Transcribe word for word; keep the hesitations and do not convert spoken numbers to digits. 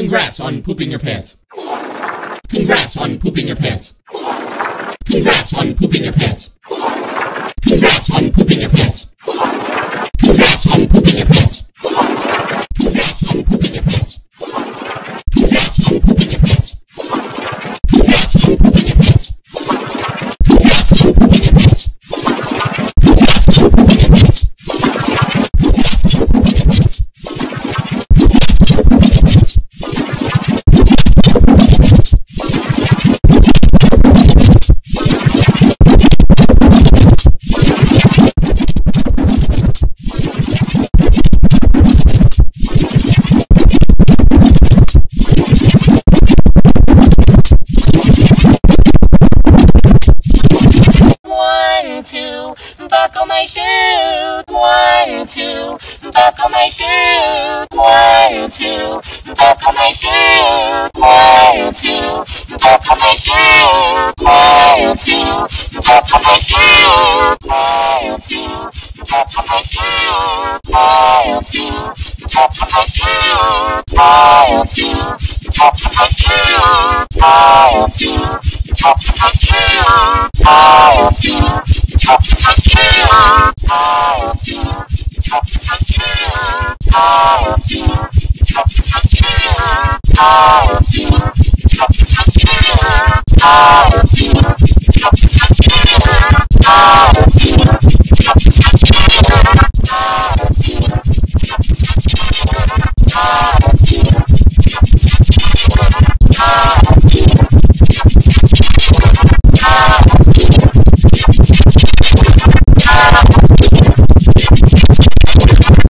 Congrats on pooping your pants. Congrats on pooping your pants. Congrats on pooping your pants. Congrats on pooping your pants. Congrats on pooping your pants. Congrats on pooping your pants. Congrats on pooping your pants. Congrats on pooping your pants. Congrats on pooping your pants. Congrats on pooping your pants. Congrats on pooping your pants. One, two, buckle my shoe. One, two, buckle my shoe. One, two, buckle my shoe. One, two, buckle my shoe. One, two, buckle my shoe. One, two, buckle my shoe. One, two, buckle my shoe. One, two, buckle my shoe. One, two, buckle my shoe. One, two, buckle my shoe. One, two, buckle my shoe. One, two, buckle my shoe. One, two, buckle my shoe. One, two, buckle my shoe. One, two, buckle my shoe. One, two, buckle my shoe.